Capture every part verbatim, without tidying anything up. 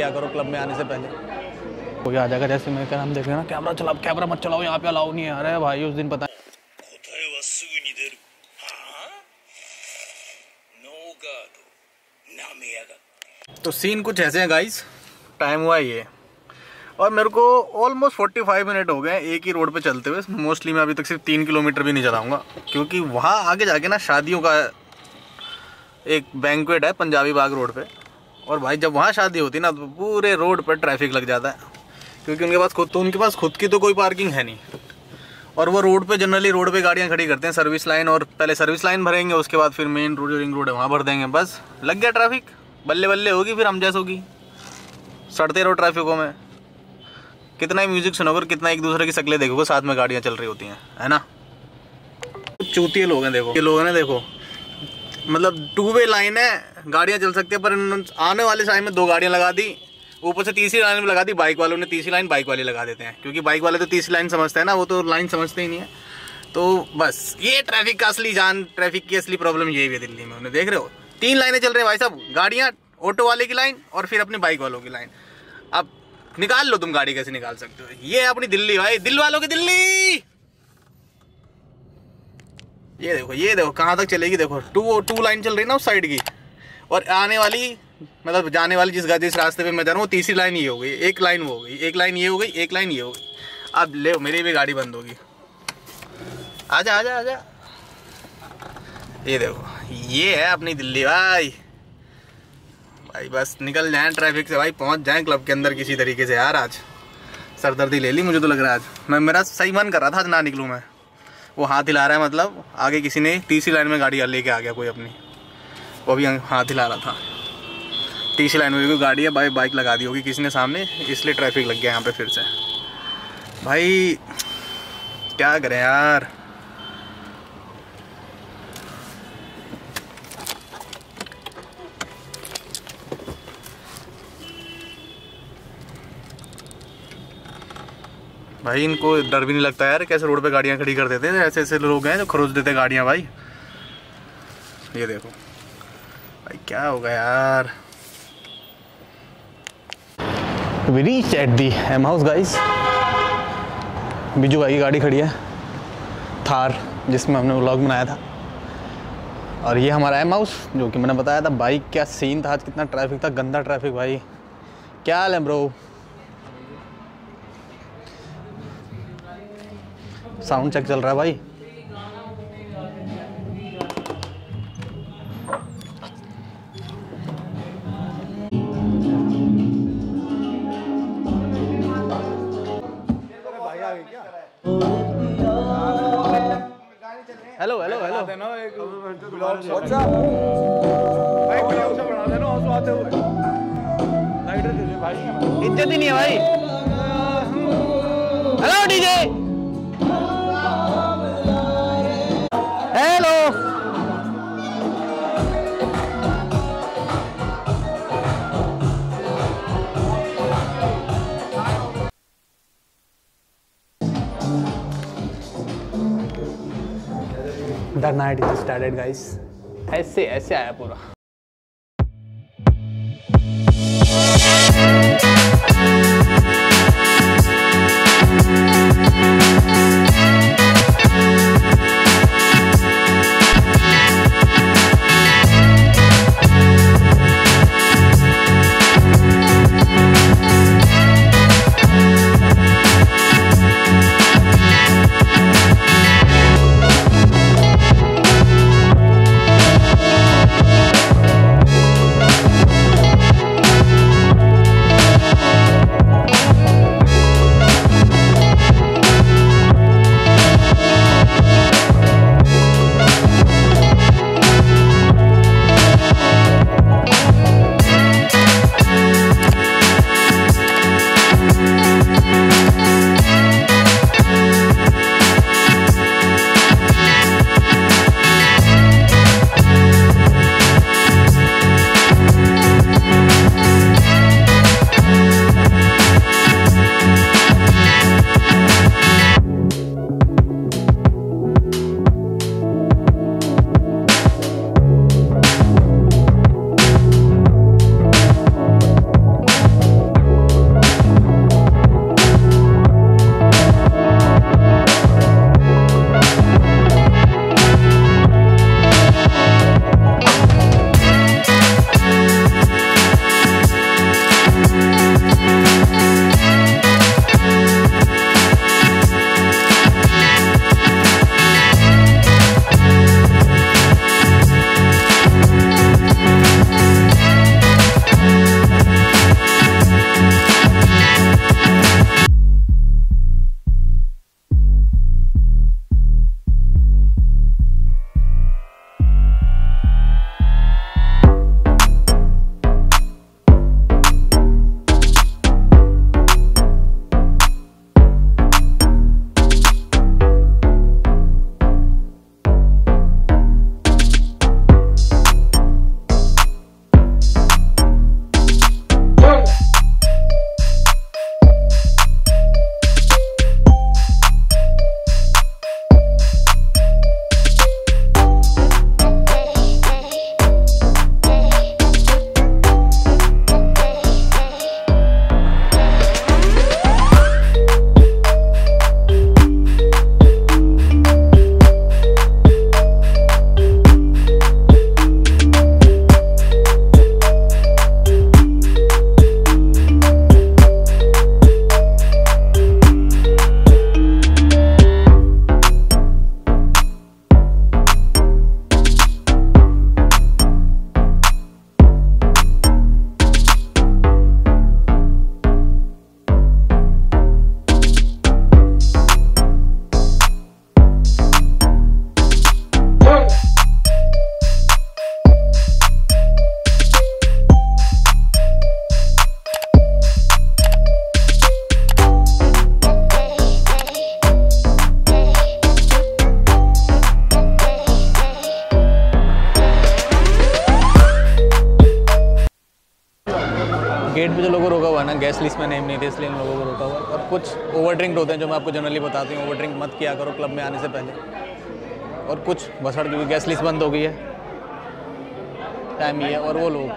लिया करो क्लब में आने से पहले। कोई आ जाएगा जैसे मैं क्या नाम देख ना, कैमरा चला कैमरा मत चलाओ, यहाँ पे अलाउ नहीं है। अरे भाई उस दिन पता तो सीन कुछ ऐसे हैं गाइस। टाइम हुआ ये और मेरे को ऑलमोस्ट पैंतालीस मिनट हो गए एक ही रोड पे चलते हुए। मोस्टली मैं अभी तक सिर्फ तीन किलोमीटर भी नहीं चलाऊंगा, क्योंकि वहाँ आगे जाके ना शादियों का एक बैंक्वेट है पंजाबी बाग रोड पे। और भाई जब वहाँ शादी होती है ना तो पूरे रोड पर ट्रैफिक लग जाता है, क्योंकि उनके पास खुद तो उनके पास खुद की तो कोई पार्किंग है नहीं। और वो रोड पे जनरली रोड पे गाड़ियाँ खड़ी करते हैं सर्विस लाइन, और पहले सर्विस लाइन भरेंगे, उसके बाद फिर मेन रोड जो रिंग रोड है वहाँ भर देंगे। बस लग गया ट्रैफिक, बल्ले बल्ले होगी फिर हम जैसे होगी, सड़ते रहो ट्रैफिकों में। कितना ही म्यूजिक सुनोगे, कितना एक दूसरे की शक्लें देखोगे, साथ में गाड़ियाँ चल रही होती हैं, है ना। चूतिए लोग हैं देखो, ये लोग हैं देखो, मतलब टू वे लाइन है, गाड़ियाँ चल सकती है, पर आने वाले टाइम में दो गाड़ियाँ लगा दी, ऊपर से तीसरी लाइन में लगा दी। बाइक वालों ने तीसरी लाइन बाइक वाले लगा देते हैं, क्योंकि बाइक वाले तो तीसरी लाइन समझते हैं ना, वो तो लाइन समझते ही नहीं है। तो बस ये ट्रैफिक का असली जान, ट्रैफिक की असली प्रॉब्लम ये भी है दिल्ली में। उन्हें देख रहे हो, तीन लाइनें चल रही हैं भाई साहब, गाड़ियाँ, ऑटो वाले की लाइन और फिर अपनी बाइक वालों की लाइन। अब निकाल लो, तुम गाड़ी कैसे निकाल सकते हो। ये है अपनी दिल्ली भाई, दिल वालों की दिल्ली। ये देखो ये देखो कहाँ तक चलेगी, देखो टू टू लाइन चल रही है ना उस साइड की, और आने वाली मतलब जाने वाली जिस जिस रास्ते पे मैं जा रहा हूँ तीसरी लाइन ये हो गई, एक लाइन वो हो गई, एक लाइन ये हो गई, एक लाइन ये हो गई। अब ले मेरी भी गाड़ी बंद होगी। आजा आजा आजा। ये देखो ये है अपनी दिल्ली भाई। भाई बस निकल जाएं ट्रैफिक से भाई, पहुंच जाएं क्लब के अंदर किसी तरीके से। यार आज सरदर्दी ले ली मुझे तो लग रहा है, आज मैं मेरा सही मन कर रहा था आज ना निकलूँ मैं। वो हाथ हिला रहा है, मतलब आगे किसी ने तीसरी लाइन में गाड़ी लेके आ गया कोई अपनी, वो भी हाथ हिला रहा था। तीसरी लाइन में भी गाड़ी है भाई, बाइक लगा दी होगी किसी ने सामने, इसलिए ट्रैफिक लग गया यहाँ पे फिर से। भाई क्या करें यार। भाई इनको डर भी नहीं लगता यार, कैसे रोड पे गाड़ियाँ खड़ी कर देते हैं। ऐसे ऐसे लोग हैं जो खरोच देते गाड़ियाँ भाई। ये देखो भाई क्या होगा यार। We reached at the M house guys। Biju भाई की गाड़ी खड़ी है, थार, जिसमें हमने व्लॉग बनाया था। और ये हमारा M हाउस, जो कि मैंने बताया था। भाई क्या सीन था आज, कितना ट्रैफिक था, गंदा ट्रैफिक भाई। क्या हाल है ब्रो? साउंड चेक चल रहा है भाई। हेलो हेलो हेलो इज्जत ही नहीं है भाई। Hello DJ, hello. The night is started guys। ऐसे ऐसे आया पूरा। गैस लिस्ट में नेम नहीं थे इसलिए इन लोगों को रोका हुआ। और कुछ ओवर ड्रिंक होते हैं जो मैं आपको जनरली बताती हूँ, ओवर ड्रिंक मत किया करो क्लब में आने से पहले। और कुछ बसड़ क्योंकि गैस लिस्ट बंद हो गई है, टाइम ही है। और वो लोग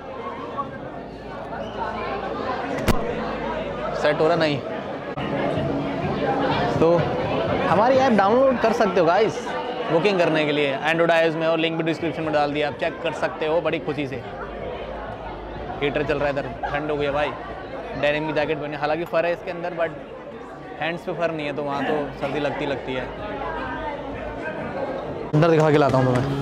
सेट हो रहा नहीं, तो हमारी ऐप डाउनलोड कर सकते हो गाइस बुकिंग करने के लिए एंड्रॉइड आईओएस में, और लिंक भी डिस्क्रिप्शन में डाल दिया, आप चेक कर सकते हो बड़ी खुशी से। हीटर चल रहा है इधर, ठंड हो गई है भाई। डेनिम की जैकेट बनी, हालांकि फर है इसके अंदर बट हैंड्स पे फर नहीं है, तो वहाँ तो सर्दी लगती लगती है। अंदर दिखा के लाता हूँ तुम्हें।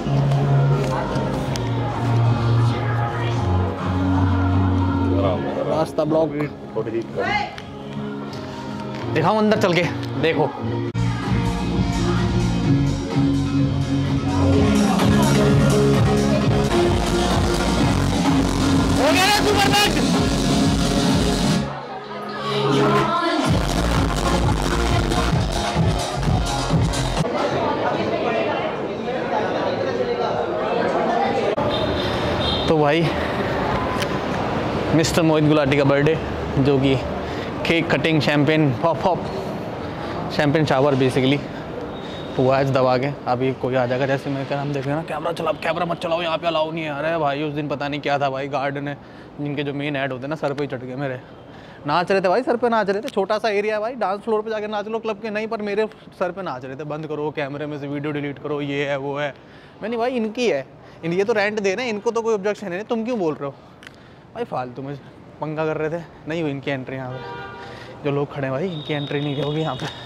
रास्ता ब्लॉक दिखाऊं अंदर चल के, देखो हो गया ना सुपर बैग। तो भाई मिस्टर मोहित गुलाटी का बर्थडे, जो कि cake cutting, champagne pop pop champagne shower basically हुआ आज दबा के। अभी कोई आ जाएगा, जैसे मैं क्या हम देख रहे हैं ना, कैमरा चला कैमरा मत चलाओ, यहाँ पे अलाउ नहीं है। अरे भाई उस दिन पता नहीं क्या था भाई, गार्ड ने जिनके जो मेन ऐड होते हैं ना सर पे ही चढ़ गए मेरे, नाच रहे थे भाई, सर पे नाच रहे थे। छोटा सा एरिया है भाई, डांस फ्लोर पे जाके नाच लो क्लब के, नहीं पर मेरे सर पे नाच रहे थे। बंद करो कैमरे में से वीडियो डिलीट करो, ये है वो है। मैंने भाई इनकी है, इन ये तो रेंट दे रहे हैं, इनको तो कोई ऑब्जेक्शन है नहीं, तुम क्यों बोल रहे हो भाई? फालतू में पंगा कर रहे थे। नहीं हुई इनकी एंट्री यहाँ पे, जो लोग खड़े हैं भाई इनकी एंट्री नहीं होगी यहाँ पे।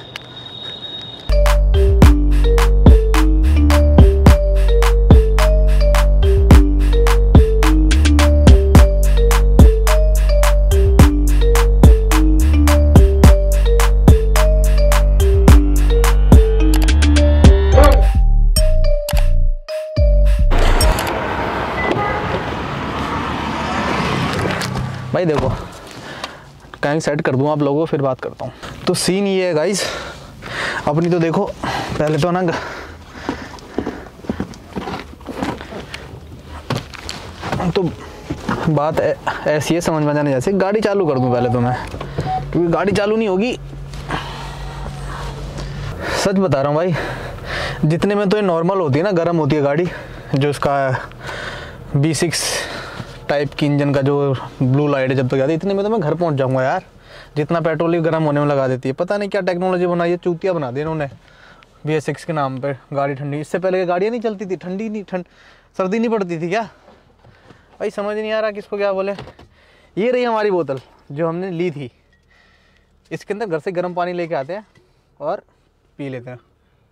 भाई देखो कहीं सेट कर दूँ आप लोगों को, फिर बात करता हूँ। तो सीन ये है गाइस, अपनी तो देखो पहले तो ना तो बात ऐसी है समझ में जाने जैसे, गाड़ी चालू कर दूँ पहले तो मैं, क्योंकि गाड़ी चालू नहीं होगी। सच बता रहा हूँ भाई, जितने में तो ये नॉर्मल होती है ना, गर्म होती है गाड़ी, जो इसका बी सिक्स टाइप की इंजन का जो ब्लू लाइट है जब तक जाती है, इतने में तो मैं घर पहुंच जाऊंगा यार। जितना पेट्रोल ही गर्म होने में लगा देती है, पता नहीं क्या टेक्नोलॉजी बनाई है, चूतिया बना दी इन्होंने बी एस सिक्स के नाम पे। गाड़ी ठंडी, इससे पहले गाड़ियाँ नहीं चलती थी, ठंडी नहीं ठंड सर्दी नहीं पड़ती थी क्या भाई? समझ नहीं आ रहा किसको क्या बोले। ये रही हमारी बोतल जो हमने ली थी, इसके अंदर घर से गर्म पानी लेके आते हैं और पी लेते हैं।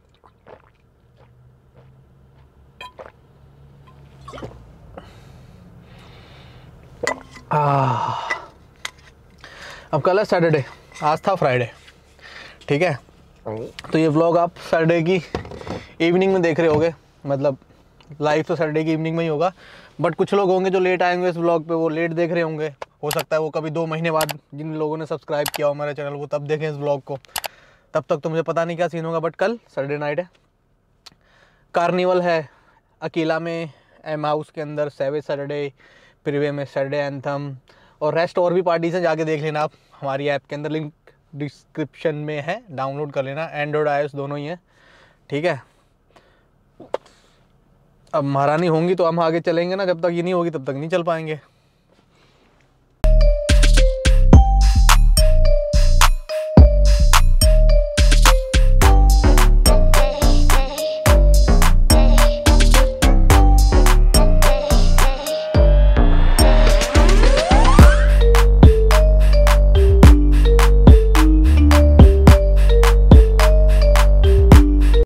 आ, अब कल है सैटरडे, आज था फ्राइडे, ठीक है। तो ये व्लॉग आप सैटरडे की इवनिंग में देख रहे होगे, मतलब लाइव तो सैटरडे की इवनिंग में ही होगा, बट कुछ लोग होंगे जो लेट आएंगे इस व्लॉग पे, वो लेट देख रहे होंगे। हो सकता है वो कभी दो महीने बाद, जिन लोगों ने सब्सक्राइब किया हो हमारे चैनल, वो तब देखें इस व्लॉग को। तब तक तो मुझे पता नहीं क्या सीन होगा, बट कल सैटरडे नाइट है, कार्निवल है अकेला में, एम हाउस के अंदर सेवेज सैटरडे, प्रीवे में सैटरडे एंथम, और रेस्ट और भी पार्टीज हैं, जाके देख लेना आप हमारी ऐप के अंदर, लिंक डिस्क्रिप्शन में है, डाउनलोड कर लेना। एंड्रॉयड आईओएस दोनों ही हैं, ठीक है। अब महारानी होंगी तो हम आगे चलेंगे ना, जब तक ये नहीं होगी तब तक नहीं चल पाएंगे।